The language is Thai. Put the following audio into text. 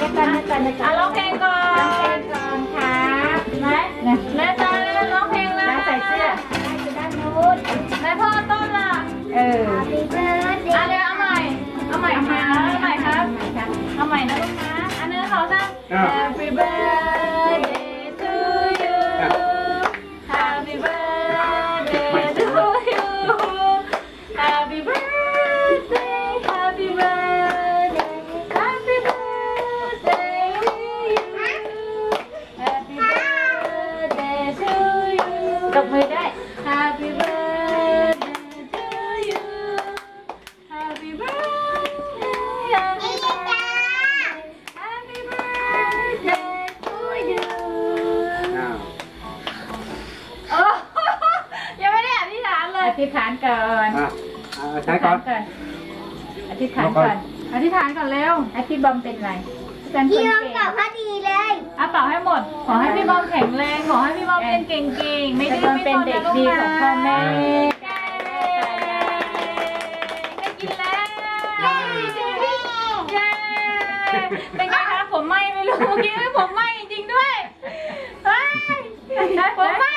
ร้องเพลงก่อนครับแม่ตาร้องเพลงแล้วใส่เสื้อแม่พ่อต้นล่ะเอาเร็วเอาใหม่ครับเอาใหม่นะลูกนะอันนึงขอสั้น Happy birthday to you Happy birthday to you Happy birthday Happy birthday Happy birthday to you Happy birthday to you ตบมือได้ Happy birthday to you Happy birthday Happy birthday to you โอ้ยังไม่ได้อธิษฐานเลยอธิษฐานก่อนอธิษฐานก่อนอธิษฐานก่อนเร็วพี่บอมเป็นไรพี่บอมเป่าพอดีเลยเป่าให้หมดขอให้พี่บอมแข็งแรงขอให้พี่บอมเป็นเก่งๆไม่ดื้อไม่เป็นเด็กดีของพ่อแม่ได้กินแล้วเป็นไงคะผมไหม้ไม่รู้เมื่อกี้ผมไหม้จริงๆด้วยผมไหม้